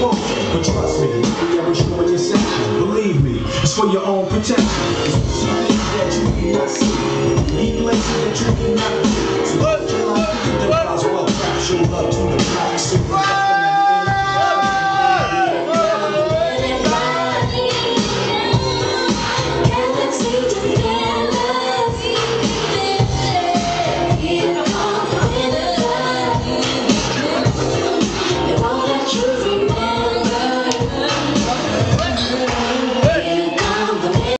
close. But trust me, if you ever show your section, believe me, it's for your own protection. It's things that you cannot see, need places that you cannot be. So the cause well, show love to the black.